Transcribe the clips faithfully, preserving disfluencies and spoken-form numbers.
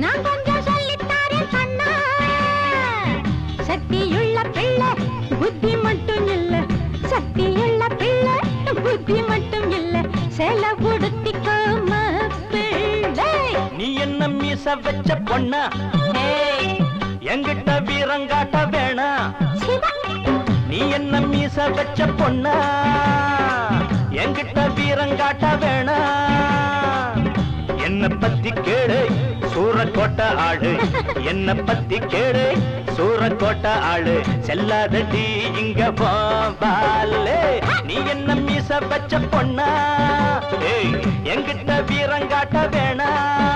நான் கொஞ்சம் சொல்லித்தாரேன் கண்ணா. சக்தியுள்ள பிள்ளை புத்தி மட்டும் இல்ல, சக்தியுள்ள பிள்ளை புத்தி மட்டும் இல்ல, செல புடுத்திக்கோம பிள்ளை. நீ என்ன மீச வச்ச பொண்ணா, எங்கிட்ட வீரங்காட்ட வேணா. நீ என்ன மீச வச்ச பொண்ணா, எங்கிட்ட வீரங்காட்ட வேணா. என்ன பத்தி கேளு சூரக்கோட்டை ஆளு, என்ன பத்தி கேளு சூரக்கோட்டை ஆளு. செல்லாதடி இங்க பாலே, நீ என்ன மீச வச்ச பொண்ணா, எங்கிட்ட வீரங்காட்ட வேணா.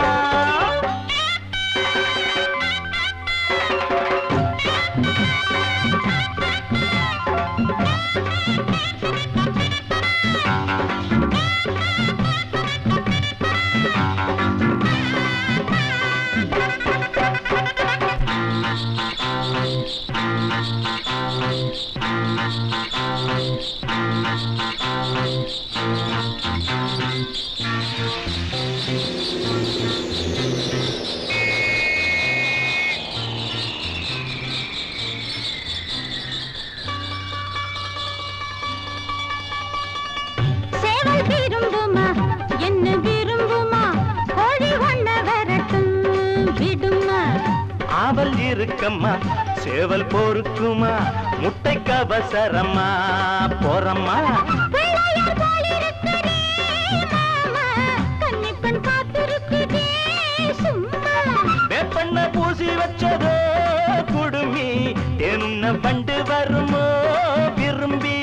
இருக்கம்மா சேவல் போருக்குமா, முட்டைக்கு அவசரமா போறம்மா. வேப்பண்ண பூசி வச்சதோ குடுமி, தேனுண்ண பண்டு வருமோ விரும்பி.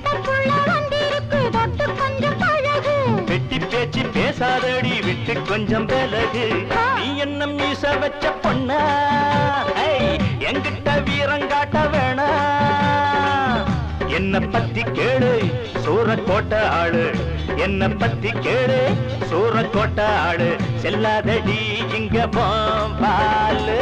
வெட்டி பேச்சு பேசாதடி விட்டு கொஞ்சம் விலகு. நீ என்ன மீச வச்ச பொண்ணா, எங்கிட்ட வீரங்காட்ட வேணா. என்ன பத்தி கேளு சூரக்கோட்டை ஆளு, என்ன பத்தி கேளு சூரக்கோட்டை ஆளு. செல்லாதடி இங்க பாலு.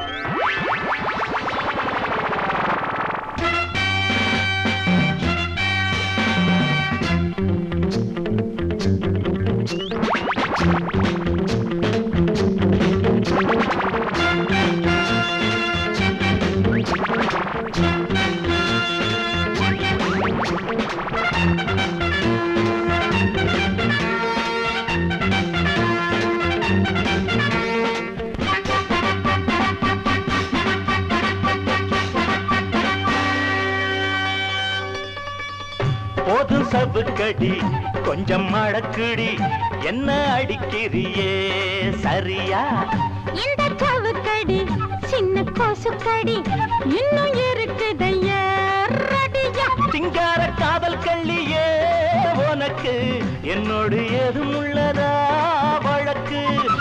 போதும் சவுக்கடி கொஞ்சம் மடக்குடி, என்ன அடிக்கிறியே சரியா. இந்த சவுக்கடி சின்ன கோசுக்கடி இன்னும் இருக்குதையா. சிங்கார காதல் கள்ளியே உனக்கு என்னோடு ஏதும் உள்ளதா வழக்கு.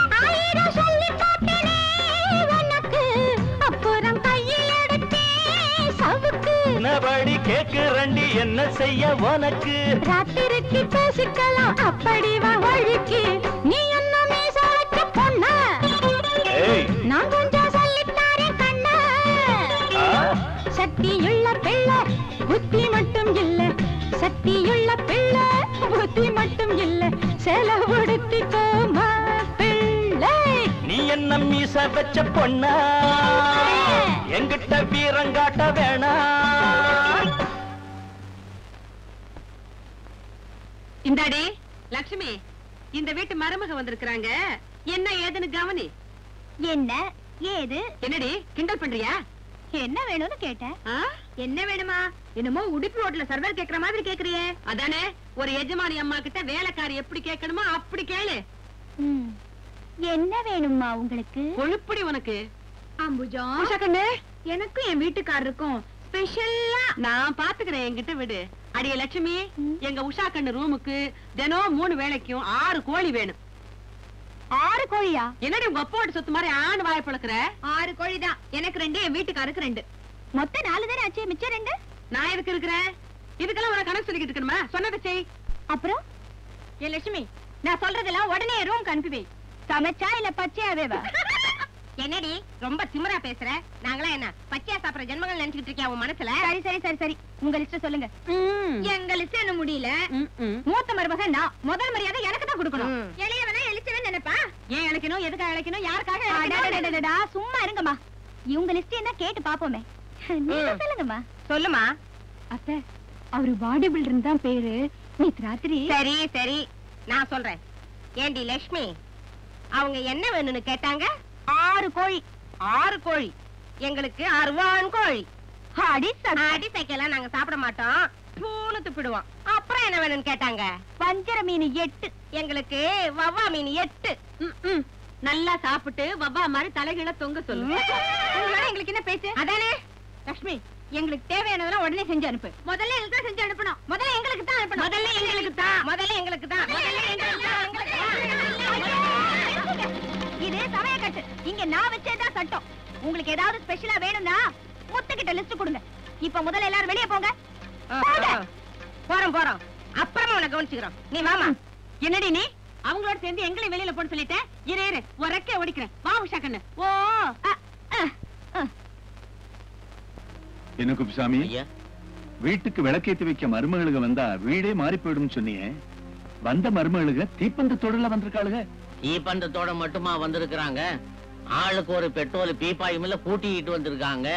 நபடி கேக்குறண்டி என்ன செய்ய உனக்கு. ராத்திரிக்கு பேசிக்கலாம் அப்படி வழிக்கு. நீ என்ன மீச வச்ச பொண்ணா, நான் கொஞ்சம் சொல்லித்தாரேன் கண்ணா. சக்தியுள்ள பிள்ளை புத்தி மட்டும் இல்ல, சக்தியுள்ள பிள்ளை புத்தி மட்டும் இல்ல, செலவுடுத்திக்கோமா பிள்ளை. நீ என்ன மீச வச்ச பொண்ணா, எங்கிட்ட வீரங்காட்ட வேணா. இந்தாடி லட்சுமி, இந்த வீட்டு மருமக வந்திருக்கிறாங்க, என்ன ஏதுன்னு கவனி. என்ன ஏது? என்னடி கிண்டல் பண்றியா? என்ன வேணும்னு கேட்டேன். என்ன வேணுமா? என்னமோ உடுப்பி ரோட்ல சர்வர் கேக்குற மாதிரி கேக்குறியே. அதானே ஒரு எஜமானி அம்மா கிட்ட வேலைக்காரி எப்படி கேட்கணுமோ அப்படி கேளு. என்ன வேணுமா உங்களுக்கு? கொழுப்படி உனக்கு. அம்புஜா எனக்கும் என் வீட்டுக்காரருக்கும் ஸ்பெஷலா நான் பாத்துக்கிறேன், என்கிட்ட விடு. அடிய லட்சுமி, எங்க உஷா கண்ணு ரூமுக்கு தினம் மூணு வேளைக்கும் ஆறு கோழி வேணும். ஆறு கோழியா? என்னடி உங்க அப்பாவோட சொத்து மாதிரி ஆண் வாய பழக்கிற? ஆறு கோழி தான். எனக்கு ரெண்டு, என் வீட்டுக்காருக்கு ரெண்டு. மொத்தம் நாலு தானே ஆச்சு, மிச்சம் ரெண்டு. நான் எதுக்கு இருக்கிறேன்? இதுக்கெல்லாம் ஒரு கணக்கு சொல்லிக்கிட்டு இருக்கணுமா? சொன்னதை செய். அப்புறம் ஏ லட்சுமி, நான் சொல்றதெல்லாம் உடனே ரூம்க்கு அனுப்பி வை. சமைச்சா இல்ல பச்சையாவேவா? என்னடி ரொம்ப திமிரா பேசுற? நாங்களா என்ன பச்சையா சாப்பிடுற ஜென்மங்கள் நினைச்சுக்கிட்டு இருக்கியா உன் மனசுல? சரி சரி சரி சரி, உங்க லிஸ்ட் சொல்லுங்க. எங்க லிஸ்ட் என்ன முடியல. மூத்த மருமகன் நான், முதல் மரியாதை எனக்கு தான் கொடுக்கணும். இளையவனா எழுச்சவன் நினைப்பா? ஏன் இழைக்கணும், எதுக்காக இழைக்கணும், யாருக்காக? சும்மா இருங்கம்மா, இவங்க லிஸ்ட் என்ன கேட்டு பாப்போமே. நீங்க சொல்லுங்கம்மா. சொல்லுமா. அத்தை, அவரு பாடி பில்டர் தான் பேரு. நேத்து ராத்திரி. சரி சரி, நான் சொல்றேன். ஏண்டி லட்சுமி, அவங்க என்ன வேணும்னு கேட்டாங்க? ஆறு கோழி. ஆறு கோழி? எங்களுக்கு அறுவான் கோழி. அடி அடி சைக்கெல்லாம் நாங்க சாப்பிட மாட்டோம், பூனு துப்பிடுவோம். அப்புறம் என்ன வேணும்னு கேட்டாங்க? வஞ்சர மீன் எட்டு. எங்களுக்கு வவ்வா மீன் எட்டு. நல்லா சாப்பிட்டு வவ்வா மாதிரி தலைகீழ தொங்க சொல்லு. எங்களுக்கு என்ன பேச்சு? அதானே லட்சுமி, எங்களுக்கு தேவையானதெல்லாம் உடனே செஞ்சு அனுப்பு. முதல்ல எங்களுக்கு தான் செஞ்சு அனுப்பணும். முதல்ல எங்களுக்கு தான் அனுப்பணும். முதல்ல எங்களுக்கு தான். முதல்ல எங்களுக்கு தான். இது சமயக்கட்டு. இங்க நான் வச்சேதான் சட்டம். உங்களுக்கு ஏதாவது ஸ்பெஷலா வேணும்னா முத்துக்கிட்ட லிஸ்ட் கொடுங்க. இப்ப முதல்ல எல்லாரும் வெளியே போங்க. போறோம் போறோம், அப்புறமா உன்னை கவனிச்சுக்கிறோம். நீ வாமா. என்னடி நீ அவங்களோட சேர்ந்து எங்களை வெளியில போன்னு சொல்லிட்டேன். இரு இரு, ஒரக்கே ஓடிக்கிறேன். வா உஷா கண்ணு. ஓ என்ன குப்புசாமி, வீட்டுக்கு விளக்கேத்தி வைக்க மருமகளுக வந்தா வீடே மாறி போயிடும் சொன்னீங்க. வந்த மருமகளுக தீப்பந்தத்தோட வந்திருக்காளுங்க. தீப்பந்தத்தோட மட்டுமா வந்திருக்கிறாங்க? ஆளுக்கு ஒரு பெட்ரோல் பீப்பாயும் இல்ல பூட்டிட்டு வந்திருக்காங்க.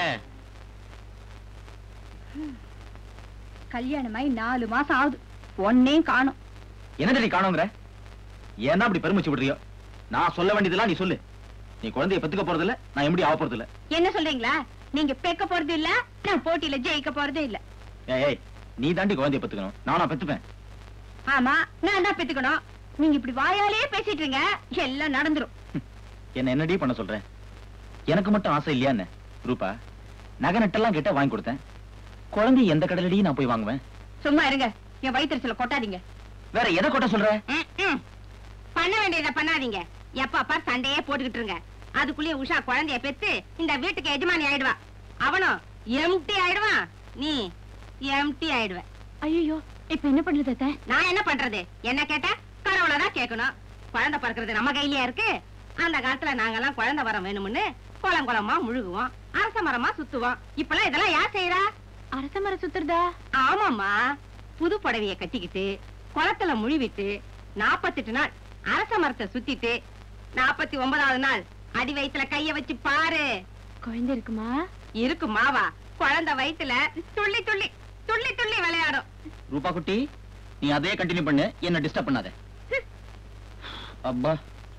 கல்யாணமாய் நாலு மாசம் ஆகுது, ஒன்னையும் காணும். என்னடி காணுங்கிற? ஏன்னா அப்படி பெருமிச்சு விடுறியோ? நான் சொல்ல வேண்டியதெல்லாம் நீ சொல்லு. நீ குழந்தைய பெத்துக்க போறது இல்ல, நான் எப்படி ஆக போறது இல்ல. என்ன சொல்றீங்களா? நீங்க பெக்க போறது இல்ல, நான் போட்டியில ஜெயிக்க போறதே இல்ல. ஏய், நீ தாண்டி குழந்தைய பெத்துக்கணும், நானா பெத்துப்பேன். ஆமா, நான் தான் பெத்துக்கணும். நீங்க இப்படி வாயாலே பேசிட்டு இருங்க, எல்லாம் நடந்துரும். என்ன என்னடி பண்ண சொல்றேன்? எனக்கு மட்டும் ஆசை இல்லையா என்ன? ரூபா, நகை நட்டெல்லாம் கேட்டா வாங்கி கொடுத்தேன். குழந்தை எந்த கடலடியும் நான் போய் வாங்குவேன். சும்மா இருங்க, என் வயிற்றுல கொட்டாதீங்க. வேற எதை கொட்ட சொல்ற? பண்ண வேண்டியதை பண்ணாதீங்க. எப்ப பார் சண்டையே போட்டுக்கிட்டு இருங்க. அதுக்குள்ளே உஷா குழந்தைய பெத்து இந்த வீட்டுக்கு எஜமானி ஆயிடுவா. அவனும் எம்டி ஆயிடுவான், நீ எம்டி ஆயிடுவ. ஐயோ, இப்ப என்ன பண்றது அத்தை? நான் என்ன பண்றது? என்ன கேட்டா கடவுளதான் கேட்கணும். குழந்தை பிறக்கிறது நம்ம கையிலயா இருக்கு? அந்த காலத்துல நாங்கெல்லாம் குழந்தை வரம் வேணும்னு குளம் குளமா முழுகுவோம், அரச மரமா சுத்துவோம். இப்பெல்லாம் இதெல்லாம் யார் செய்யறா? அரச மரம் சுத்துறதா? ஆமாமா, புது புடவைய கட்டிக்கிட்டு குளத்துல முழுவிட்டு நாப்பத்தெட்டு நாள் அரச மரத்தை சுத்திட்டு நாப்பத்தி ஒன்பதாவது நாள் அடி வயிற்றுல கைய வச்சு பாரு. குழந்தை இருக்குமா? இருக்குமாவா? குழந்தை வயிற்றுல துள்ளி துள்ளி துள்ளி துள்ளி விளையாடும். ரூபா குட்டி, நீ அதே கண்டினியூ பண்ணு, என்ன டிஸ்டர்ப் பண்ணாத. அப்பா,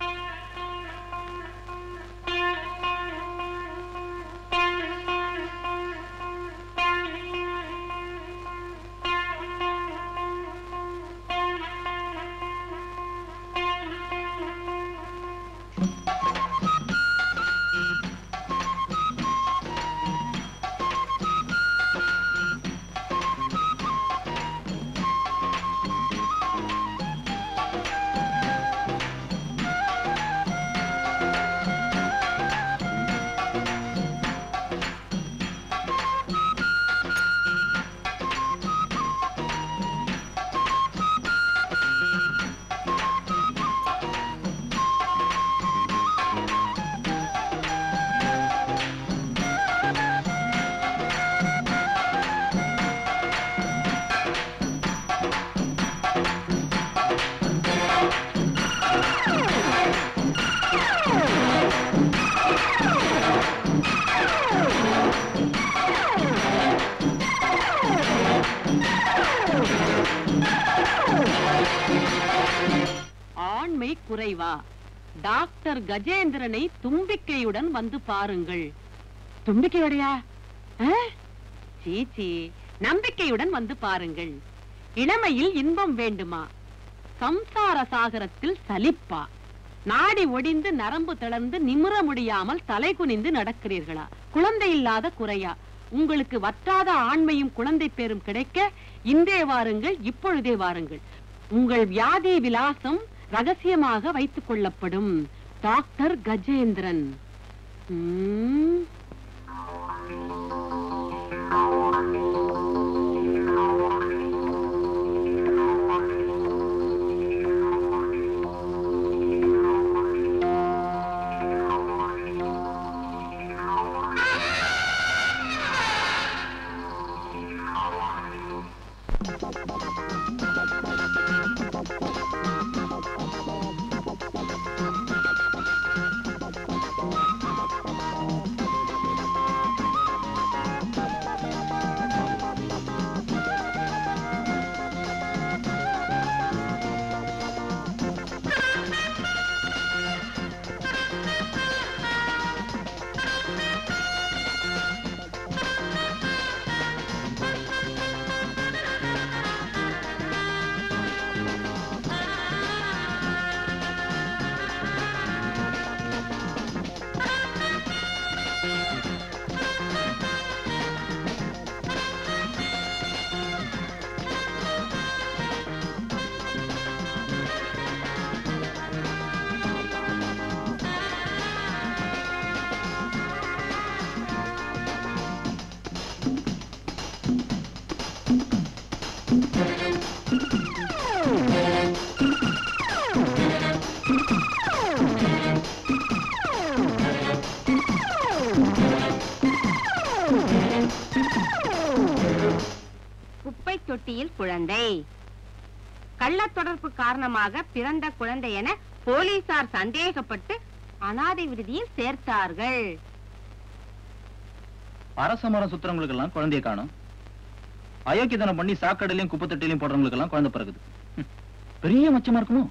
ஆண்மை குறைவா? டாக்டர் கஜேந்திரனை தும்பிக்கையுடன் வந்து பாருங்கள். தும்பிக்கையோடையா? சீச்சி, நம்பிக்கையுடன் வந்து பாருங்கள். இளமையில் இன்பம் வேண்டுமா? சம்சார சாகரத்தில் சலிப்பா? நாடி ஒடிந்து நரம்பு தளர்ந்து நிமிர முடியாமல் தலை குனிந்து நடக்கிறீர்களா? குழந்தை இல்லாத குறையா? உங்களுக்கு வற்றாத ஆண்மையும் குழந்தை பேரும் கிடைக்க இன்றே வாருங்கள், இப்பொழுதே வாருங்கள். உங்கள் வியாதி விலாசம் ரகசியமாக வைத்துக் கொள்ளப்படும். டாக்டர் கஜேந்திரன். உம் தொட்டியில் குழந்தை. கள்ள தொடர்பு காரணமாக பிறந்த குழந்தை என போலீசார் சந்தேகப்பட்டு அனாதை விடுதியில் சேர்த்தார்கள். அரச மரம் சுத்துறவங்களுக்கு எல்லாம் குழந்தைய காணும். அயோக்கியத்தனம் பண்ணி சாக்கடையிலையும் குப்பத்தட்டிலையும் போடுறவங்களுக்கு எல்லாம் குழந்தை பிறகுது. பெரிய மச்சமா இருக்குமோ?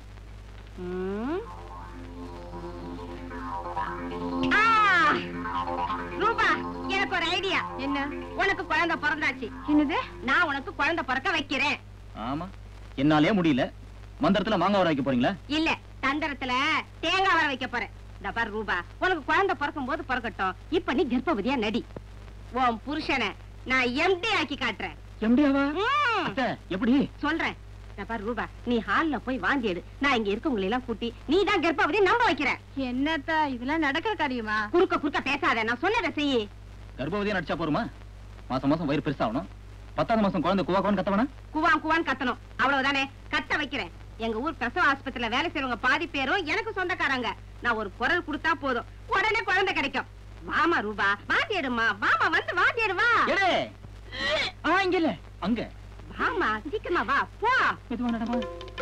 ரூபா, எனக்கு ஒரு ஐடியா. என்ன? உனக்கு குழந்தை பிறந்தாச்சு. என்னது? நான் உனக்கு குழந்தை பிறக்க வைக்கிறேன். ஆமா, என்னாலே முடியல. மந்திரத்துல மாங்காய் வர வைக்க போறீங்களா? இல்ல, தந்திரத்துல தேங்காய் வர வைக்க போறேன். இந்த பாரு ரூபா, உனக்கு குழந்தை பிறக்கும் போது பிறக்கட்டும். இப்ப நீ கர்ப்பவதியா நடி. உன் புருஷனை நான் எம்டி ஆக்கி காட்டுறேன். எம்டியாவா? எப்படி சொல்றேன். பாரு ரூபா, நீ ஹால்ல போய் வாந்தி எடு. நான் இங்க இருக்கவங்களை எல்லாம் கூட்டி நீ தான் கர்ப்பவதி நம்ப வைக்கிறேன். என்னத்தா இதெல்லாம் நடக்கிற காரியமா? குறுக்க குறுக்க பேசாத, நான் சொன்னதை செய்யி. கர்ப்பவதியா நடிச்சா போருமா? மாசம் மாசம் வயிறு பெருசாகணும். பத்தாவது மாசம் குழந்தை குவா குவான்னு கத்தவனா? குவான் குவான் கத்தணும், அவ்வளவுதானே. கத்த வைக்கிறேன். எங்க ஊர் பிரசவ ஆஸ்பத்திரியில வேலை செய்யறவங்க பாதி பேரும் எனக்கு சொந்தக்காரங்க. நான் ஒரு குரல் கொடுத்தா போதும், உடனே குழந்தை கிடைக்கும். வாமா ரூபா, வாந்தி எடுமா. வாமா, வந்து வாந்தி எடுவா. இங்க இல்ல, அங்க வாமா, சீக்கிரமா வா. போ. மெதுவா நடமா.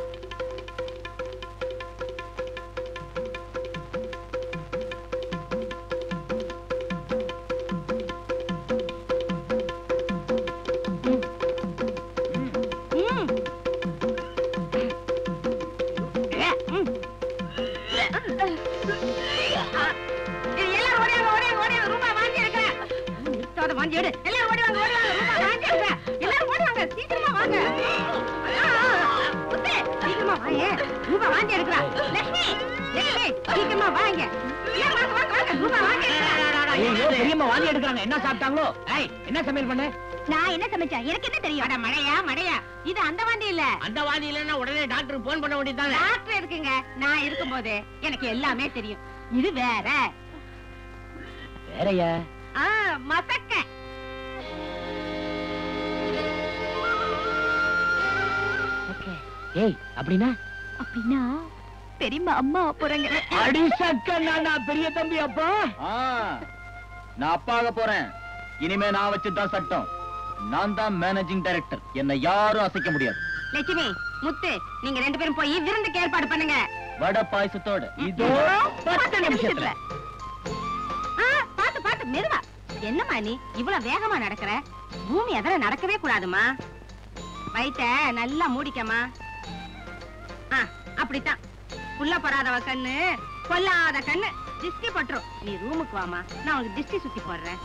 என்ன சாப்பிட்டாங்களோ? என்ன சமையல் பண்ண? நான் என்ன சமைச்சேன் எனக்கு என்ன தெரியும்? மழையா மழையா? இது அந்த வாந்தி இல்ல. அந்த வாந்தி இல்லன்னா உடனே டாக்டர் போன் பண்ண வேண்டியதுதானே. டாக்டர் இருக்குங்க, நான் இருக்கும் போது எனக்கு எல்லாமே தெரியும். இது வேற. வேறயா? மசக்க. ஏய், அப்படின்னா அப்படின்னா பெரியம்மா அம்மா போறாங்க. அடி சக்க, நான் பெரிய தம்பி அப்பா. நான் அப்பாக போறேன். இனிமே நான் வச்சுதான் சட்டம். நான் தான் மேனேஜிங் டைரக்டர். என்னை யாரும் அசைக்க முடியாது. லட்சுமி, முத்து, நீங்க ரெண்டு பேரும் போய் விருந்துக்கு ஏற்பாடு பண்ணுங்க. வடை பாயசத்தோட இதோ பத்து நிமிஷத்துல. பாத்து பாத்து மெதுவா. என்னம்மா நீ இவ்வளவு வேகமா நடக்கிற? பூமி அதெல்லாம் நடக்கவே கூடாதுமா. வயித்த நல்லா மூடிக்கமா. அப்படித்தான். புள்ள படாதவ கண்ணு கொல்லாத கண்ணு. திஷ்டி பட்டுரும். நீ ரூமுக்கு வாமா, நான் உனக்கு திஷ்டி சுத்தி போடுறேன்.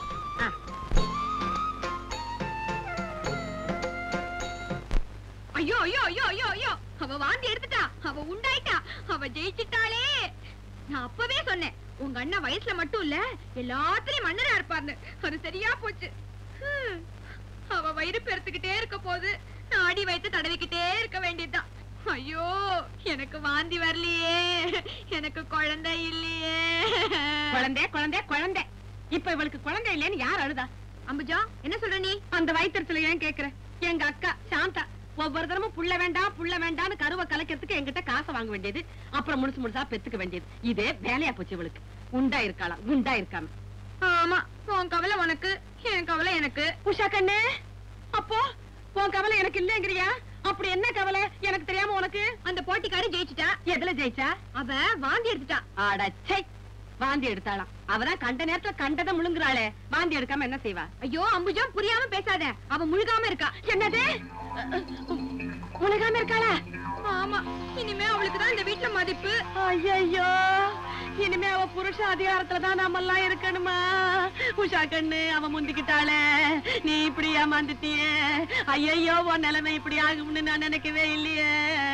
ஐயோ ஐயோ ஐயோ ஐயோ ஐயோ, அவ வாந்தி எடுத்துட்டா, அவ உண்டாயிட்டா, அவ ஜெயிச்சிட்டாளே. நான் அப்பவே சொன்னேன், உங்க அண்ணன் வயசுல மட்டும் இல்ல எல்லாத்துலயும் மன்னரா இருப்பார்னு. அது சரியா போச்சு. அவ வயிறு பெருத்துக்கிட்டே இருக்க போது நான் அடி வைத்து தடவிக்கிட்டே இருக்க வேண்டியதுதான். ஐயோ, எனக்கு வாந்தி வரலையே, எனக்கு குழந்தை இல்லையே. குழந்தை குழந்தை குழந்தை. இப்ப இவளுக்கு குழந்தை இல்லைன்னு யார் அழுதா? அம்புஜா, என்ன சொல்ற நீ? அந்த வயிற்றுல ஏன் கேக்குற? எங்க அக்கா சாந்தா ஒவ்வொரு தரமும் புள்ள வேண்டாம் புள்ள வேண்டாம்னு கருவை கலைக்கிறதுக்கு என்கிட்ட காசை வாங்க வேண்டியது, அப்புறம் முழுசு முழுசா பெத்துக்க வேண்டியது. இதே வேலையா போச்சு இவளுக்கு. உண்டா இருக்காளா உண்டா இருக்காம. ஆமா, உன் கவலை உனக்கு, என் கவலை எனக்கு. உஷா கண்ணு, அப்போ உன் கவலை எனக்கு இல்லங்கிறியா? அப்படி என்ன கவலை எனக்கு தெரியாம உனக்கு? அந்த போட்டிக்காரி ஜெயிச்சுட்டா. எதுல ஜெயிச்சா? அவ வாந்தி எடுத்துட்டா. அடச்சை, வாந்தி எடுத்தாளாம். அவதான் கண்ட நேரத்துல கண்டதை முழுங்குறாளே, வாந்தி எடுக்காம என்ன செய்வா? ஐயோ அம்புஜா, புரியாம பேசாத. அவ முழுகாம இருக்கா. என்னது? முழுகாம இருக்காளா? ஆமா, இனிமே அவளுக்கு தான் இந்த வீட்டுல மதிப்பு. ஐயோ, இனிமே அவ புருஷ அதிகாரத்துலதான் நாம எல்லாம் இருக்கணுமா? உஷா கண்ணு, அவ முந்திக்கிட்டாளே, நீ இப்படி ஏமாந்துட்டியே. ஐயோ, உன் நிலைமை இப்படி ஆகும்னு நான் நினைக்கவே இல்லையே.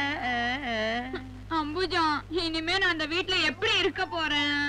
அம்புஜா, இனிமே நான் அந்த வீட்டுல எப்படி இருக்க போறேன்?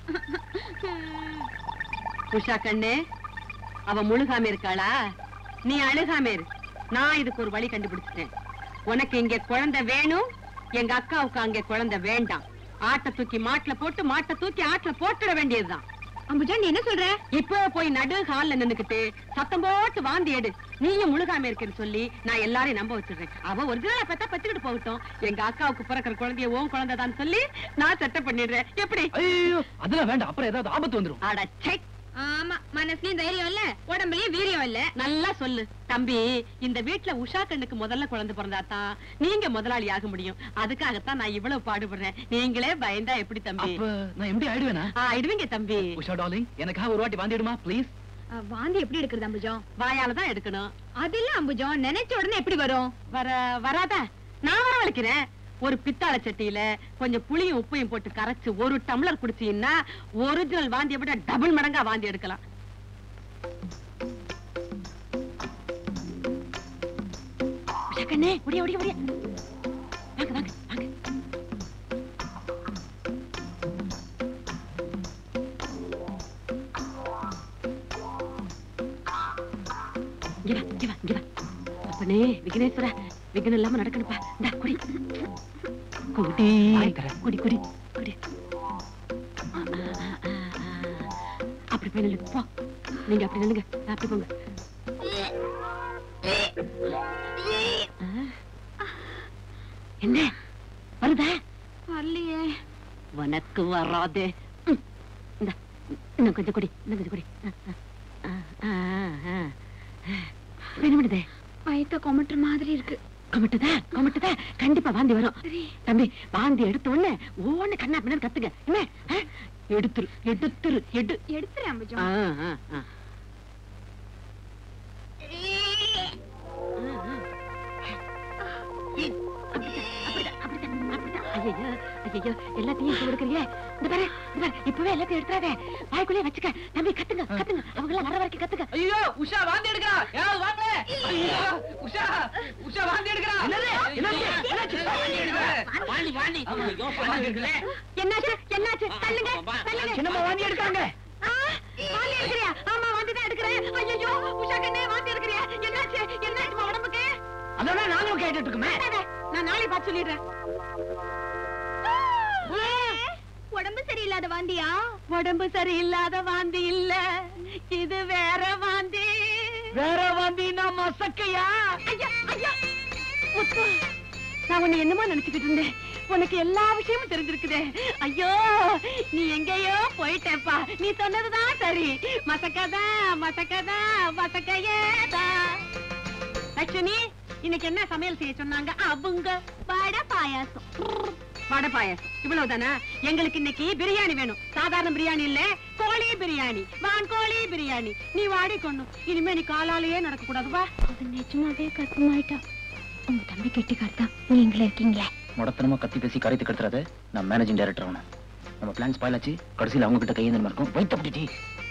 உஷா கண்ணு, அவ முழுகாம இருக்காளா? நீ அழுகாம இரு. நான் இதுக்கு ஒரு வழி கண்டுபிடிச்சிட்டேன். உனக்கு இங்க குழந்தை வேணும், எங்க அக்காவுக்கு அங்க குழந்தை வேண்டாம். ஆட்டை தூக்கி மாட்டுல போட்டு, மாட்டை தூக்கி ஆட்டுல போட்டுட வேண்டியதுதான். அம்புஜா, நீ என்ன சொல்ற? இப்ப போய் நடு ஹால்ல நின்னுக்கிட்டு சத்தம் போட்டு வாந்தி எடு. நீயும் முழுகாம இருக்கேன்னு சொல்லி நான் எல்லாரையும் நம்ப வச்சிடுறேன். அவ ஒரு நாளை பத்தா பத்துக்கிட்டு போகட்டும். எங்க அக்காவுக்கு பிறக்கிற குழந்தைய உன் குழந்தைதான் சொல்லி நான் செட்டப் பண்ணிடுறேன். எப்படி? ஐயோ, அதெல்லாம் வேண்டாம், அப்புறம் ஏதாவது ஆபத்து வந்துரும். அட சை, ஆமா, மனசுலயும் தைரியம் இல்ல, உடம்புலயும் வீரியம் இல்ல. நல்லா சொல்லு தம்பி. இந்த வீட்டுல உஷா கண்ணுக்கு முதல்ல குழந்தை பிறந்தாதான் நீங்க முதலாளி ஆக முடியும். அதுக்காகத்தான் நான் இவ்வளவு பாடுபடுறேன். நீங்களே பயந்தா எப்படி தம்பி? நான் எப்படி ஆயிடுவேனா? ஆயிடுவீங்க தம்பி. உஷா டார்லிங், எனக்காக ஒரு வாட்டி வாந்திடுமா ப்ளீஸ்? வாந்தி எப்படி எடுக்கிறது அம்புஜம்? வாயாலதான் எடுக்கணும். அது இல்ல அம்புஜம், நினைச்ச உடனே எப்படி வரும்? வர வராத நான் வரவழைக்கிறேன். ஒரு பித்தாள சட்டியில கொஞ்சம் புளியும் உப்பையும் போட்டு கரைச்சு ஒரு டம்ளர் குடிச்சீங்கன்னா ஒரிஜினல் வாந்தியை விட டபுள் மடங்கா வாந்தி எடுக்கலாம். கண்ணே, ஒடியா ஒடியா ஒடியா. வாங்க வாங்க வாங்க. இங்க வா இங்க வா இங்க வா. அப்பனே விக்னேஸ்வரா, விக்னம் இல்லாம நடக்கணுப்பா. இந்தா குடி குடி குடி குடி குடி. அப்படி போய் நில்லு போ. நீங்க அப்படி நில்லுங்க, அப்படி போங்க. என்ன வருதா? வரலையே. உனக்கு வராதே. இந்த இன்னும் கொஞ்சம் குடி, இன்னும் கொஞ்சம் குடி. என்ன பண்ணுதே? வயித்த கொமட்டுற மாதிரி இருக்கு. கொமட்டுதா கொமட்டுதா கண்டிப்பா வாந்தி வரும். தம்பி வாந்தி எடுத்த உடனே ஓன்னு கண்ணா பின்னாடி கத்துங்க. என்ன எடுத்துரு எடுத்துரு எடு எடுத்துறேன் அம்புஜம். எல்லாத்தையும் கொடுக்கறியே. இந்த பாரு இந்த பாரு, இப்பவே எல்லாத்தையும் எடுத்துறாதே. வாய்க்குள்ளே வச்சுக்க தம்பி. கத்துங்க கத்துங்க, அவங்க எல்லாம் வர வரைக்கும் கத்துக்க. ஐயோ உஷா வாந்தி எடுக்கறா, யாராவது வாங்க. ஐயோ உஷா உஷா வாந்தி எடுக்கறா. வாந்தி வாந்தி ஐயோ வாந்தி எடுக்கறே. என்னாச்சு என்னாச்சு? தள்ளுங்க தள்ளுங்க. சின்னம்மா வாந்தி எடுக்காங்க. வாந்தி எடுக்கறியா? ஆமா வாந்தி தான் எடுக்கறேன். ஐயோ உஷா கண்ணே வாந்தி எடுக்கறியா? என்னாச்சு என்னாச்சு உடம்புக்கு? அதான் நாங்களும் கேட்டுட்டு இருக்கோமே. நான் நாளை பார்த்து சொல்லிடுறேன். உடம்பு சரியில்லாத வாந்தியா? உடம்பு சரியில்லாத வாந்தி இல்ல, இது வேற வாந்தி. வேற வாந்தினா மசக்கையா? ஐயா ஐயா முத்து, நான் உன்னை என்னமோ நினைச்சுக்கிட்டு இருந்தேன். உனக்கு எல்லா விஷயமும் தெரிஞ்சிருக்குதே. ஐயோ நீ எங்கேயோ போயிட்டேப்பா. நீ சொன்னதுதான் சரி. மசக்கதா மசக்கதா மசக்கையேதா. லட்சுமி, இன்னைக்கு என்ன சமையல் செய்ய சொன்னாங்க அவங்க? வடை பாயாசம். வடை பாயாசம் இவ்வளவுதானா? எங்களுக்கு இன்னைக்கு பிரியாணி வேணும். சாதாரண பிரியாணி இல்ல, கோழி பிரியாணி, வான் கோழி பிரியாணி. நீ வாடி கொண்டு இனிமே நீ காலாலேயே நடக்க கூடாதுவா. அவன் நிஜமாவே கஷ்டமாயிட்டா. உங்க தம்பி கெட்டி காட்டா நீங்களே இருக்கீங்களே. முடத்தனமா கத்தி பேசி கரைத்து கெடுத்துறாத. நான் மேனேஜிங் டைரக்டர் ஆகணும். நம்ம பிளான் ஸ்பாயில் ஆச்சு. கடைசியில் அவங்க கிட்ட கையேந்திரமா இருக்கும். வைத்த பிடிச்சி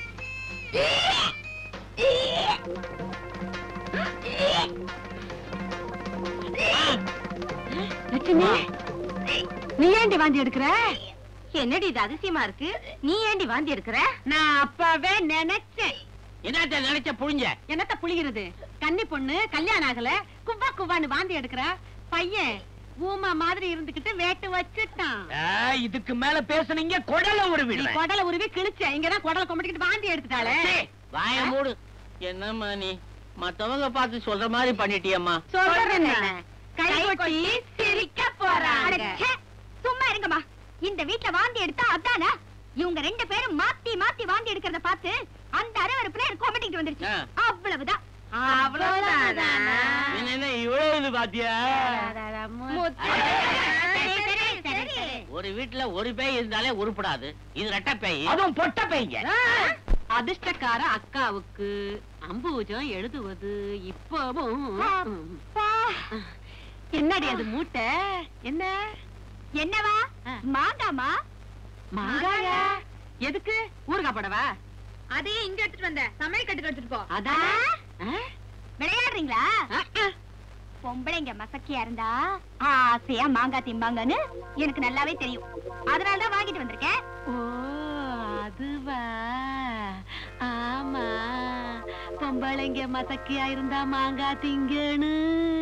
லட்சுமி, நீ ஏண்டி வாந்தி எடுக்கிற? என்னடி இது அதிசயமா இருக்கு? நீ ஏண்டி வாந்தி எடுக்கிற? நான் அப்பவே நினைச்சேன். என்னத்த நினைச்ச புழிஞ்ச? என்னத்த புளிகிறது? கன்னி பொண்ணு கல்யாணம் ஆகல, குவா குவான்னு வாந்தி எடுக்கிற. பையன் ஊமா மாதிரி இருந்துகிட்டு வேட்டு வச்சுட்டான். இதுக்கு மேல பேசுனீங்க குடல ஒரு நீ குடல உருவி கிழிச்ச. இங்கதான் குடல கொம்பிட்டு வாந்தி எடுத்துட்டாளே. வாய மூடு. என்னம்மா நீ மத்தவங்க பார்த்து சொல்ற மாதிரி பண்ணிட்டியம்மா. சொல்றேன் கை கொட்டி சிரிக்க போறாங்க. சும்மா இருங்கம்மா. இந்த வீட்டுல வாந்தி எடுத்தா அதானா? இவங்க ரெண்டு பேரும் மாத்தி மாத்தி வாந்தி எடுக்கிறத பார்த்து அந்த அரவறுப்புல எனக்கு கொமட்டிட்டு வந்துருச்சு. அவ்வளவுதான். அவ்வளவுதானா? என்ன இவ்வளவு இது பாத்தியா? ஒரு வீட்டுல ஒரு பேய் இருந்தாலே உருப்படாது. இது ரெட்ட பேய். அதுவும் பொட்ட பேய்ங்க. அதிர்ஷ்டக்கார அக்காவுக்கு அம்பூஜம் எழுதுவது இப்பவும். என்னடி அது மூட்டை? என்ன என்னவா? மாங்காமா? மாங்காயா? எதுக்கு? ஊறுகாய் போடவா? அதையே இங்க எடுத்துட்டு வந்த. சமையல் கட்டுக்கு எடுத்துட்டு போ. அதான் விளையாடுறீங்களா? பொம்பளைங்க மசக்கியா இருந்தா ஆசையா மாங்காய் திம்பாங்கன்னு எனக்கு நல்லாவே தெரியும். அதனாலதான் வாங்கிட்டு வந்திருக்கேன். ஓ அதுவா? ஆமா, பொம்பளைங்க மசக்கியா இருந்தா மாங்காய் திங்கன்னு.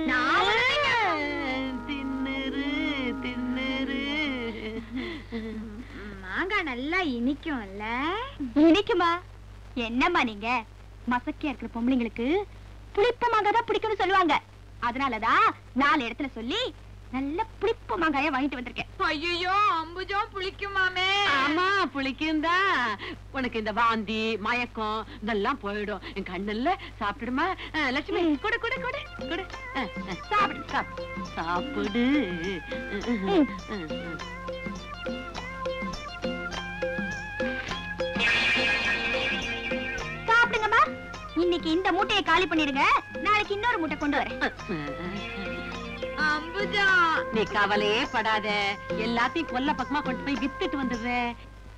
தின்னுரு தின்னுரு. மாங்காய் நல்லா இனிக்கும்ல? இனிக்குமா? என்னம்மா நீங்க? மசக்கியா இருக்கிற பொம்பளைங்களுக்கு புளிப்ப மாங்காய் தான் பிடிக்கும்னு சொல்லுவாங்க. அதனாலதான் நாலு இடத்துல சொல்லி நல்ல புளிப்பு மாங்காய வாங்கிட்டு வந்திருக்கேன். ஐயோ அம்புஜம் புளிக்குமாமே. ஆமா புளிக்குந்தா. உனக்கு இந்த வாந்தி மயக்கம் இதெல்லாம் போயிடும். என் கண்ணுல சாப்பிடுமா லட்சுமி? கொடு கொடு கொடு கொடு. சாப்பிடு சாப்பிடு சாப்பிடு. சாப்பிடுங்கம்மா. இன்னைக்கு இந்த மூட்டையை காலி பண்ணிடுங்க, நாளைக்கு இன்னொரு மூட்டை கொண்டு வரேன். அம்புஜா நீ கவலையே படாத, எல்லாத்தையும் கொல்ல பக்கமா கொண்டு போய் வித்துட்டு வந்துடுறேன்.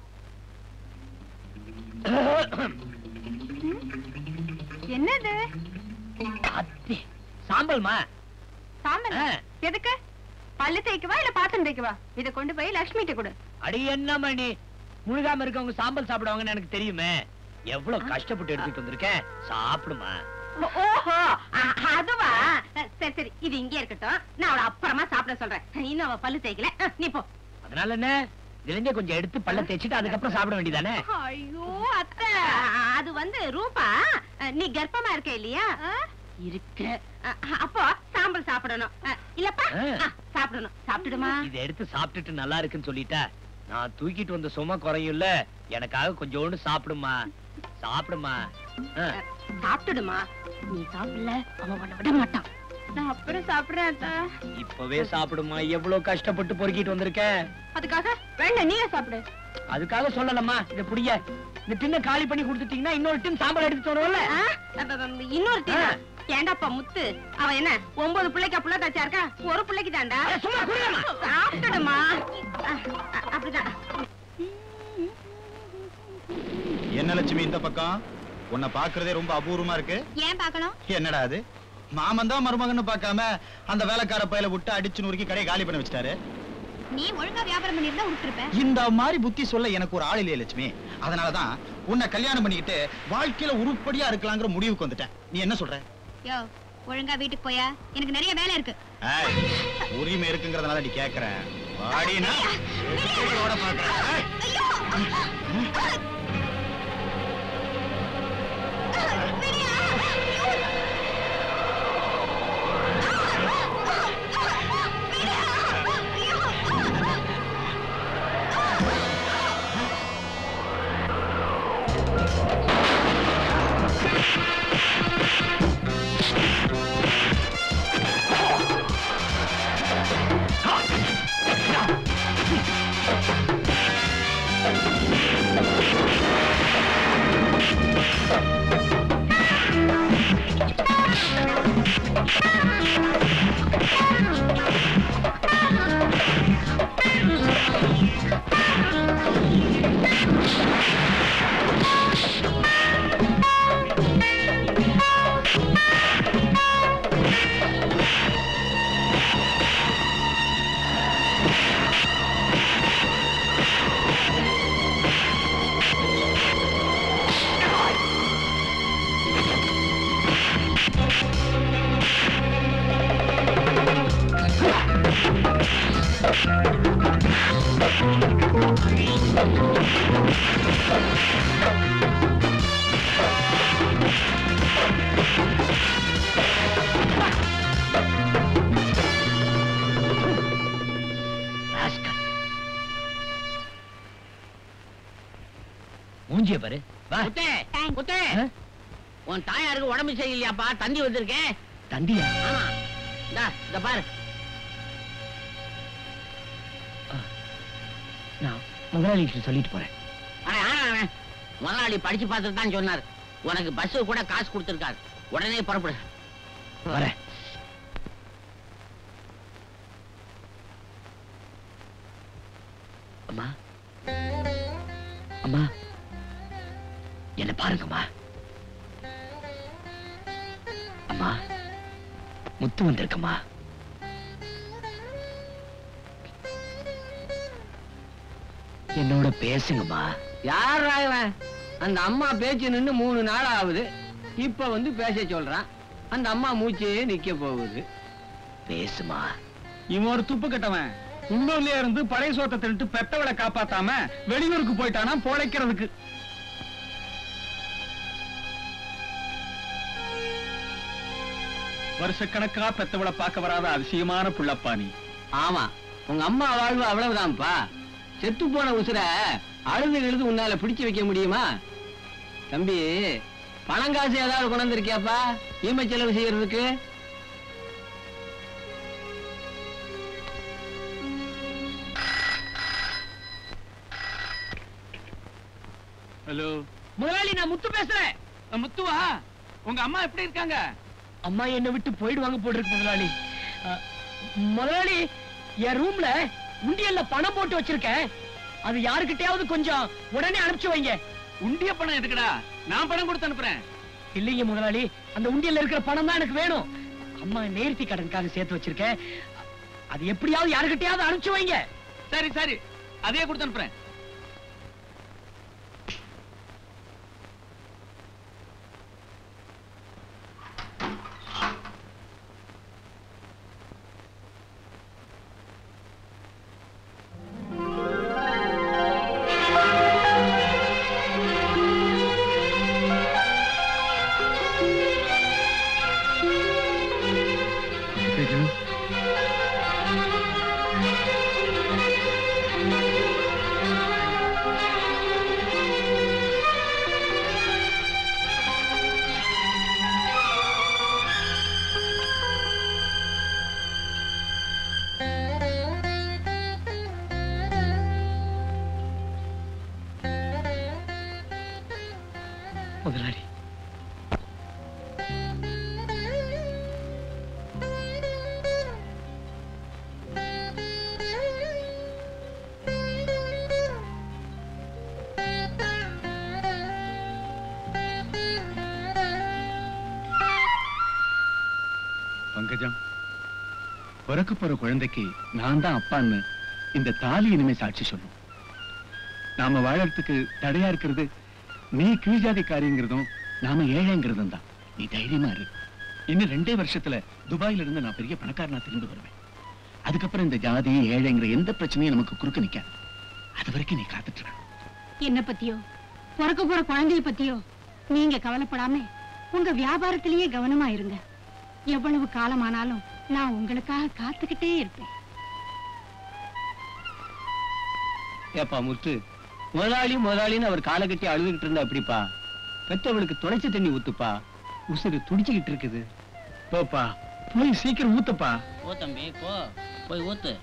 என்னது? சாம்பல்மா. சாம்பல் எதுக்கு? பல்லு தேய்க்கவா இல்ல பாத்திரம் தேய்க்கவா? இத கொண்டு போய் லட்சுமிட்ட கொடு. அடி என்ன மணி, முழுகாம இருக்கவங்க சாம்பல் சாப்பிடுவாங்கன்னு எனக்கு தெரியுமே. எவ்வளவு கஷ்டப்பட்டு எடுத்துட்டு வந்திருக்கேன், சாப்பிடுமா. ஓஹோ அதுவா? சரி சரி இது இங்கே இருக்கட்டும், நான் அவளை அப்புறமா சாப்பிட சொல்றேன். இன்னும் அவ பல்லு தேய்க்கல, நீ போ. அதனால என்ன, இதுல கொஞ்சம் எடுத்து பல்ல தேய்ச்சிட்டு அதுக்கப்புறம் சாப்பிட வேண்டியதானே? ஐயோ அத்தை, அது வந்து ரூபா, நீ கர்ப்பமா இருக்க இல்லையா? இருக்க. அப்போ சாம்பல் சாப்பிடணும் இல்லப்பா? சாப்பிடணும். சாப்பிட்டுடுமா? இதை எடுத்து சாப்பிட்டுட்டு நல்லா இருக்குன்னு சொல்லிட்டா நான் தூக்கிட்டு வந்த சும்மா குறையும்ல. எனக்காக கொஞ்சோண்டு சாப்பிடுமா, சாப்பிடுமா. சாப்பிட்டுடுமா. நீ சாப்பிடல அவன் உன்னை விட மாட்டான். நான் அப்புறம் சாப்பிடுறேன். இப்பவே சாப்பிடுமா, எவ்வளவு கஷ்டப்பட்டு பொறுக்கிட்டு வந்திருக்கேன். அதுக்காக வேண்டாம், நீயே சாப்பிடு. அதுக்காக சொல்லலம்மா. இத புடிய, இந்த டின்ன காலி பண்ணி கொடுத்துட்டீங்கன்னா இன்னொரு டின் சாம்பல் எடுத்து வரும்ல. இன்னொரு டின்? ஏண்டாப்பா முத்து, அவன் என்ன ஒன்பது பிள்ளைக்கா புள்ள தாச்சா இருக்கா? ஒரு பிள்ளைக்கு தாண்டா. சாப்பிடுமா. அப்படிதான். என்ன லட்சுமி இந்த பக்கம்? உன்னை பாக்குறதே ரொம்ப அபூர்வமா இருக்கு. ஏன் பார்க்கணும்? என்னடா அது, மாமன் தான் மருமகன்னு பார்க்காம அந்த வேலைக்கார பையில விட்டு அடிச்சு நுறுக்கி கடையை காலி பண்ண வச்சிட்டாரு. நீ ஒழுங்கா வியாபாரம் பண்ணிருந்தா விட்டுருப்ப. இந்த மாதிரி புத்தி சொல்ல எனக்கு ஒரு ஆள் இல்லையே லட்சுமி. அதனாலதான் உன்னை கல்யாணம் பண்ணிக்கிட்டு வாழ்க்கையில உருப்படியா இருக்கலாங்கிற முடிவுக்கு வந்துட்டேன். நீ என்ன சொல்ற? யோ ஒழுங்கா வீட்டுக்கு போயா, எனக்கு நிறைய வேலை இருக்கு. உரிமை இருக்குங்கிறதுனால நீ கேக்குறேன். வாடினா பாக்குறேன். மூஞ்சிய பாரு. உன் தாயாருக்கு உடம்பு சரியில்லையாப்பா, தந்தி வந்திருக்கேன். தந்தியா? ஆமா, இந்த பாரு. நான் முதலாளிக்கு சொல்லிட்டு போறேன். முதலாளி படிச்சு பார்த்துட்டு தான் சொன்னார். உனக்கு பஸ் கூட காசு கொடுத்திருக்காரு. உடனே புறப்படு. வரேன். அம்மா, அம்மா என்ன பாருங்கம்மா. அம்மா, முத்து வந்திருக்கம்மா. என்னோட பேசுங்கம்மா. யார் ராயவன்? அந்த அம்மா பேச்சு நின்னு மூணு நாள் ஆகுது. இப்ப வந்து பேச சொல்றான். அந்த அம்மா மூச்சே நிக்க போகுது. பேசுமா. இவன் ஒரு துப்பு கட்டவன். உள்ளூர்லயே இருந்து பழைய சோத்தை தின்னுட்டு பெத்தவளை காப்பாத்தாம வெளியூருக்கு போயிட்டானா பொழைக்கிறதுக்கு. வருஷக்கணக்கா பெத்தவளை பார்க்க வராத அதிசயமான புள்ளப்பா நீ. ஆமா, உங்க அம்மா வாழ்வு அவ்வளவுதான்ப்பா. செத்து போன உசுர அழுது எழுது உன்னால பிடிச்சு வைக்க முடியுமா? தம்பி, பணங்காசு ஏதாவது கொண்டு வந்திருக்கியாப்பா ஈம செலவு செய்யறதுக்கு? ஹலோ முதலாளி, நான் முத்து பேசுறேன். முத்துவா? உங்க அம்மா எப்படி இருக்காங்க? அம்மா என்னை விட்டு போயிடுவாங்க போட்டிருக்கு முதலாளி. அஹ், முதலாளி, என் ரூம்ல உண்டியல்ல பணம் போட்டு வச்சிருக்கேன். அது யாருக்கிட்டையாவது கொஞ்சம் உடனே அனுப்பிச்சு வைங்க. உண்டிய பணம் எதுக்குடா? நான் பணம் கொடுத்து அனுப்புறேன். இல்லைங்க முதலாளி, அந்த உண்டியல்ல இருக்கிற பணம் தான் எனக்கு வேணும். அம்மா நேர்த்தி கடனுக்காக சேர்த்து வச்சிருக்கேன். அது எப்படியாவது யாருக்கிட்டையாவது அனுப்பிச்சு வைங்க. சரி சரி, அதே கொடுத்து அனுப்புறேன். முதலாளி, பங்கஜம், பிறக்க போற குழந்தைக்கு நான் தான் அப்பான்னு இந்த தாலி இனிமே சாட்சி சொல்லும். நாம வாழறதுக்கு தடையா இருக்கிறது நீ கீழ்ஜாதிக்காரிங்கிறதும் நாம ஏழைங்கிறதும் தான். நீ தைரியமா இரு. இன்னும் ரெண்டே வருஷத்துல துபாயில இருந்து நான் பெரிய பணக்காரனா திரும்பி வருவேன். அதுக்கப்புறம் இந்த ஜாதி ஏழைங்கிற எந்த பிரச்சனையும் நமக்கு குறுக்க நிக்காது. அது வரைக்கும் நீ காத்துட்டு இரு. என்ன பத்தியோ பிறக்க போற குழந்தைய பத்தியோ நீங்க கவலைப்படாம உங்க வியாபாரத்திலேயே கவனமா இருங்க. எவ்வளவு காலமானாலும் நான் உங்களுக்காக காத்துக்கிட்டே இருப்பேன். ஏப்பா முத்து, முதலாளி முதலாளின்னு அவர் காலை கட்டி அழுதுகிட்டு இருந்தா எப்படிப்பா? பெற்றவளுக்கு துடைச்ச தண்ணி ஊத்துப்பா. உசுறு துடிச்சுக்கிட்டு இருக்குது. போப்பா, போய் சீக்கிரம் ஊத்தப்பா. போ தம்பி, போ போய் ஊத்து.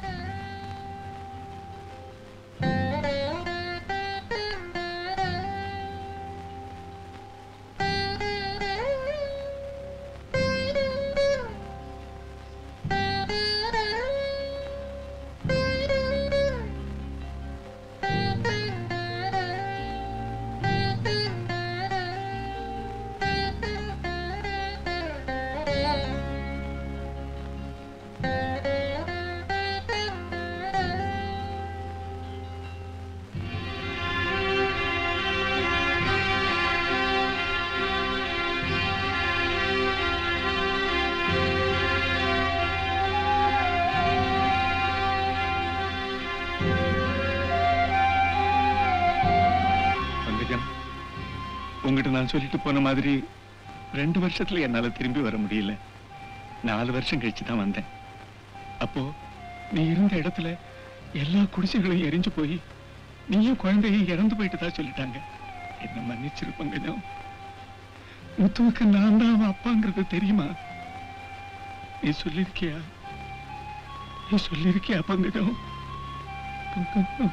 உங்ககிட்ட நான் சொல்லிட்டு போன மாதிரி ரெண்டு வருஷத்துல என்னால திரும்பி வர முடியல. நாலு வருஷம் கழிச்சு தான் வந்தேன். அப்போ நீ இருந்த இடத்துல எல்லா குடிசைகளும் எரிஞ்சு போய் நீயும் குழந்தையும் இறந்து போயிட்டு தான் சொல்லிட்டாங்க. என்ன மன்னிச்சிரு பங்கஜம். முத்துவுக்கு நான் தான் அவன் அப்பாங்கிறது தெரியுமா? நீ சொல்லிருக்கியா? நீ சொல்லிருக்கியா பங்கஜம்? பங்கஜம்,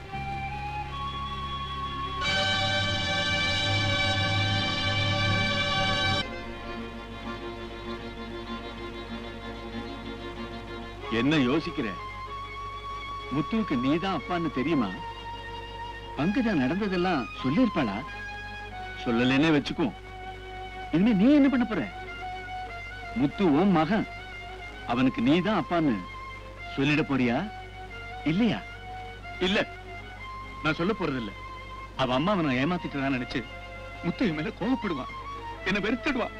என்ன யோசிக்கிற? முத்துவுக்கு நீதான் அப்பான்னு தெரியுமா? பங்கஜா நடந்ததெல்லாம் சொல்லிருப்பாளா? சொல்லலன்னே வச்சுக்கோ. இனிமே நீ என்ன பண்ண போற? முத்துவும் மகன், அவனுக்கு நீதான் அப்பான்னு சொல்லிட போறியா இல்லையா? இல்ல, நான் சொல்ல போறது இல்ல. அவ அம்மா அவனை ஏமாத்திட்டு நினைச்சு முத்து மேல கோவப்படுவான், என்ன வெறுத்துடுவான்.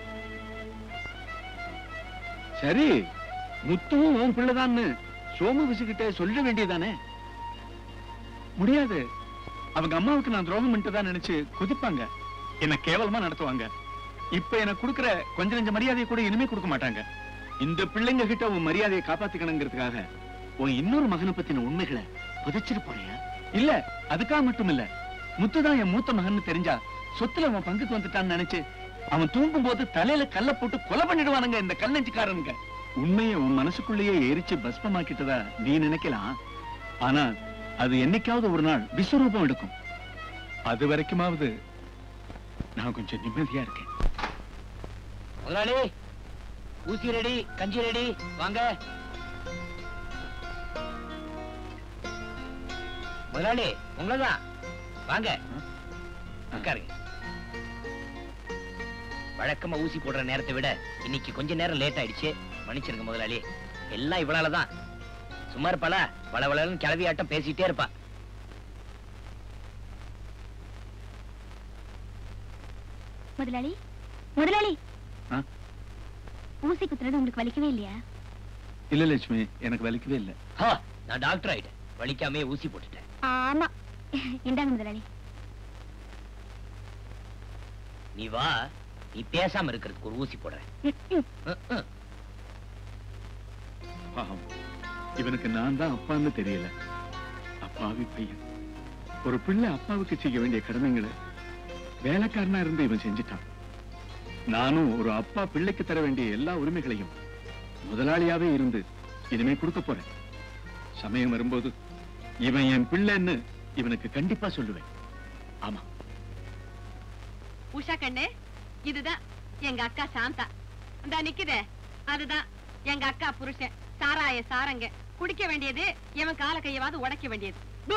சரி, முத்துவும் உன் பிள்ளைதான்னு சோமு விசுகிட்ட சொல்ல வேண்டியதானே? முடியாது. அவங்க அம்மாவுக்கு நான் துரோகம் பண்ணிட்டுதான் நினைச்சு கொதிப்பாங்க, என்ன கேவலமா நடத்துவாங்க. இப்ப எனக்கு கொடுக்கிற கொஞ்ச நெஞ்ச மரியாதையை கூட இனிமே கொடுக்க மாட்டாங்க. இந்த பிள்ளைங்க கிட்ட உன் மரியாதையை காப்பாத்திக்கணுங்கிறதுக்காக உன் இன்னொரு மகனை பத்தின உண்மைகளை புதைச்சிட்டு போறியா? இல்ல, அதுக்காக மட்டும் இல்ல. முத்துதான் என் மூத்த மகன் தெரிஞ்சா சொத்துல அவன் பங்குக்கு வந்துட்டான்னு நினைச்சு அவன் தூங்கும் போது தலையில கல்ல போட்டு கொலை பண்ணிடுவானுங்க இந்த கல்லஞ்சிக்காரனுங்க. உண்மையை உன் மனசுக்குள்ளேயே எரிச்சு பஸ்பமாக்கிட்டதா நீ நினைக்கலாம். ஆனா அது என்னைக்காவது ஒரு நாள் விஸ்வரூபம் எடுக்கும். அது வரைக்குமாவது நான் கொஞ்சம் நிம்மதியா இருக்கேன். முதலாளி, ஊசி ரெடி, கஞ்சி ரெடி, வாங்க. முதலாளி, உங்களதான் வாங்க உட்காருங்க. வழக்கமா ஊசி போடுற நேரத்தை விட இன்னைக்கு கொஞ்ச நேரம் லேட் ஆயிடுச்சு, மன்னிச்சிருங்க முதலாளி. எல்லாம் இவளாலதான். சும்மா இருப்பாளா, வளவளன்னு கிளவி ஆட்டம் பேசிட்டே இருப்பா. முதலாளி, முதலாளி, ஊசி குத்துறது உங்களுக்கு வலிக்கவே இல்லையா? இல்ல லட்சுமி, எனக்கு வலிக்கவே இல்ல. நான் டாக்டர் ஆயிட்டேன், வலிக்காமே ஊசி போட்டுட்டேன். ஆமா, இந்தாங்க முதலாளி. நீ வா, நீ பேசாம இருக்கிறதுக்கு ஒரு ஊசி போடுறேன். பாவம், இவனுக்கு நான் தான் அப்பான்னு தெரியல. அப்பாவி பையன். ஒரு பிள்ளை அப்பாவுக்கு செய்ய வேண்டிய கடமைகளை வேலைக்காரனா இருந்து இவன் செஞ்சுட்டான். நானும் ஒரு அப்பா பிள்ளைக்கு தர வேண்டிய எல்லா உரிமைகளையும் முதலாளியாவே இருந்து இனிமே கொடுக்க போறேன். சமயம் வரும்போது இவன் என் பிள்ளைன்னு இவனுக்கு கண்டிப்பா சொல்லுவேன். ஆமா. உஷா கண்ணு, இதுதான் எங்க அக்கா சாந்தா. இந்த நிக்குதே, அதுதான் எங்க அக்கா புருஷன் சாராய சாரங்க. குடிக்க வேண்டியது இவன் கால கையவாது உடைக்க வேண்டியது.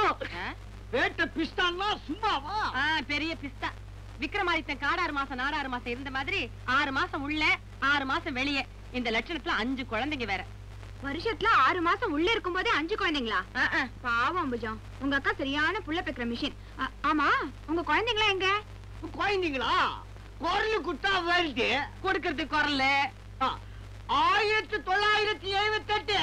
சும்மாவா? பெரிய பிஸ்தா. விக்ரமாதித்தன் காடாறு மாசம் நாடாறு மாசம் இருந்த மாதிரி ஆறு மாசம் உள்ள ஆறு மாசம் வெளியே. இந்த லட்சணத்துல அஞ்சு குழந்தைங்க வேற. வருஷத்துல ஆறு மாசம் உள்ள இருக்கும் போதே அஞ்சு குழந்தைங்களா? பாவம் அம்புஜம், உங்க அக்கா சரியான புள்ள பெக்கிற மிஷின். ஆமா, உங்க குழந்தைங்களா எங்க? குழந்தைங்களா? குரல் குட்டா வருது, கொடுக்கறது குரல். ஆயிரத்தி தொள்ளாயிரத்தி எழுபத்தி எட்டு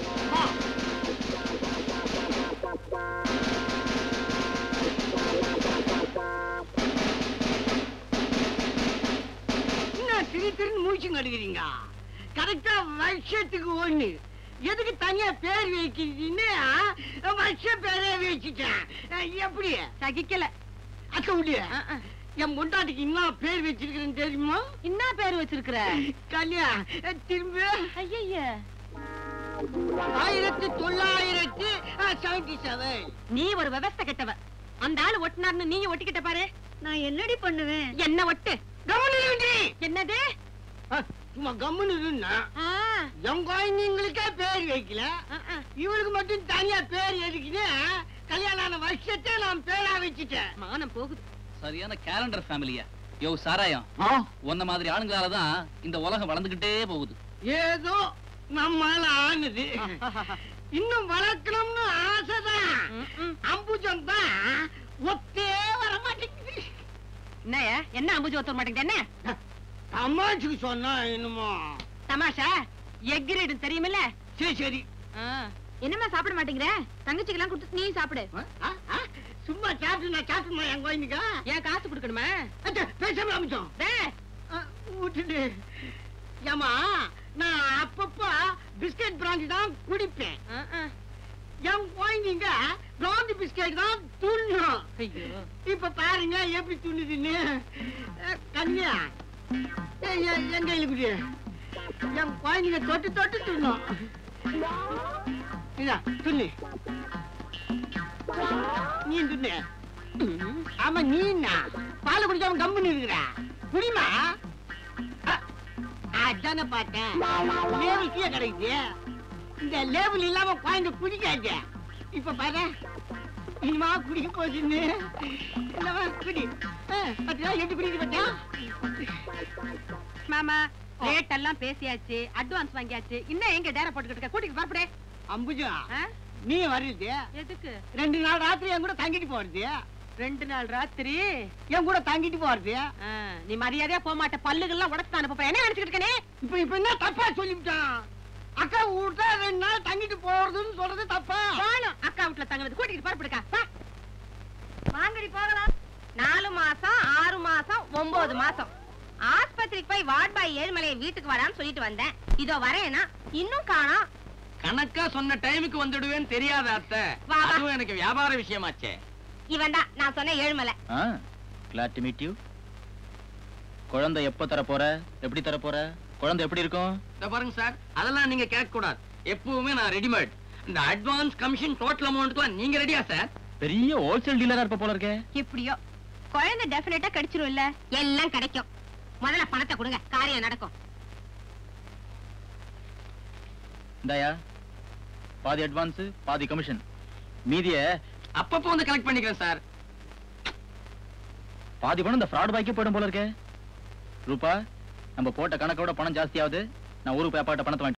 திரு திருன்னு மூச்சுங்க அடிக்கிறீங்க. கரெக்டா வருஷத்துக்கு ஒண்ணு. எதுக்கு தனியா பேர் வைக்கிறீன்னு வருஷ பேரே வச்சுட்டேன். எப்படி சகிக்கல அக்க முடிய? என் பொண்டாட்டிக்கு என்ன பேர் வச்சிருக்கிறேன்னு தெரியுமா? என்ன பேர் வச்சிருக்கிற? கல்யா திரும்ப ஐயா ஆயிரத்தி தொள்ளாயிரத்தி செவன்டி செவன். நீ ஒரு விவசாய கெட்டவ. அந்த ஆளு ஒட்டினார்னு நீ ஒட்டிக்கிட்ட பாரு. நான் என்னடி பண்ணுவேன்? என்ன ஒட்டு? என்னது? சும்மா கம்முன்னு இருந்தா என் குழந்தைங்களுக்கே பேர் வைக்கல, இவளுக்கு மட்டும் தனியா பேர் எதுக்குன்னு கல்யாணம் ஆன வருஷத்தை நான் பேரா வச்சுட்டேன். மானம் போகுது. சரியான கேலண்டர் ஃபேமிலியா? யோ சாராயம், உன்ன மாதிரி ஆளுங்களாலதான் இந்த உலகம் வளர்ந்துகிட்டே போகுது. ஏதோ நம்மால ஆனது. இன்னும் வளர்க்கணும்னு ஆசைதான். அம்புஜம் தான் ஒத்தே வர மாட்டேங்குது. என்னையா என்ன அம்புஜம் ஒத்த மாட்டேங்குது? என்ன தமாஷுக்கு சொன்னா என்னமோ தமாஷா? எக்ரேடு தெரியுமில்ல? சரி சரி. என்னம்மா சாப்பிட மாட்டேங்கிற? தங்கச்சிக்கெல்லாம் கொடுத்து நீ சாப்பிடு. சும்மா சாப்பிட்டு நான் சாப்பிட்டுமா என் குழந்தைங்க? ஏன் காசு கொடுக்கணுமா? பேசாம அமிச்சோம் விட்டுட்டு. ஏமா, நான் அப்பப்ப பிஸ்கட் பிராந்தி தான் குடிப்பேன். என் குழந்தைங்க பிராந்தி பிஸ்கட் தான் துண்ணும். இப்ப பாருங்க எப்படி துண்ணுதுன்னு. கன்யா என் கையில குடி. என் குழந்தைங்க தொட்டு தொட்டு துண்ணும். துண்ணு நீ துண்ணு. ஆமா, நீ என்ன பால் குடிக்காம கம்பெனி இருக்கிற? குடிமா. அதான பார்த்தேன், லேபிள் கீழே கிடைக்குது. இந்த லேபிள் இல்லாம குழந்தை குடிக்காது. இப்ப பாரு, இனிமா குடிக்க போச்சுன்னு குடி. பத்தியா எப்படி குடிக்க பத்தியா? மாமா, ரேட் எல்லாம் பேசியாச்சு, அட்வான்ஸ் வாங்கியாச்சு. இன்னும் எங்க டேரா போட்டுக்கிட்டு கூட்டிட்டு பாப்படே. அம்புஜா, நீ வருது எதுக்கு? ரெண்டு நாள் ராத்திரி என் கூட தங்கிட்டு போறது. ரெண்டு நாள் ராத்திரி என் கூட தங்கிட்டு போறது. நீ மரியாதையா போக மாட்ட. பல்லுகள்லாம் உடச்சு தான் அனுப்ப. என்ன நினைச்சுக்கிட்டு இருக்கனே? இப்ப இப்ப என்ன தப்பா சொல்லிவிட்டான்? அக்கா வீட்டுல ரெண்டு நாள் தங்கிட்டு போறதுன்னு சொல்றது தப்பா? அக்கா வீட்டுல தங்குறது கூட்டிட்டு பாருப்படுக்கா. வாங்கடி போகலாம். நாலு மாசம் ஆறு மாசம் ஒன்பது மாசம் ஆஸ்பத்திரி ஆஸ்பத்திரிக்கு போய் வார்ட் பாய் ஏழுமலையை வீட்டுக்கு வரான்னு சொல்லிட்டு வந்தேன். இதோ வரேனா இன்னும் காணோம். கணக்கா சொன்ன டைமுக்கு வந்துடுவேன்னு தெரியாத அத்தை. வா, வா. அதுவும் எனக்கு வியாபார விஷயமாச்சே. இவன் தான் நான் சொன்ன Ezhumalai. glad to meet you. குழந்தை எப்ப தர போற? எப்படி தர போற? குழந்தை எப்படி இருக்கும்? இத பாருங்க சார், அதெல்லாம் நீங்க கேட்க கூடாது. எப்பவுமே நான் ரெடிமேட். இந்த அட்வான்ஸ் கமிஷன் டோட்டல் அமௌண்ட்க்குலாம் நீங்க ரெடியா சார்? பெரிய ஹோல்சேல் டீலரா இருப்ப போல இருக்கே. எப்படியோ குழந்தை டெஃபினட்டா கிடைச்சிரும் இல்ல? எல்லாம் கிடைக்கும். முதல்ல பணத்தை கொடுங்க, காரியம் நடக்கும். இந்தாயா, பாதி அட்வான்ஸ் பாதி கமிஷன், மீதிய அப்பப்போ வந்து கலெக்ட் பண்ணிக்கிறேன் சார். பாதி பணம் இந்த ஃப்ராட் பாய்க்கே போயிடும் போல இருக்கே. ரூபா, நம்ம போட்ட கணக்கோட பணம் ஜாஸ்தியாவது. நான் ஊருக்கு போய் அப்பாட்ட பணத்தை வாங்கிட்டு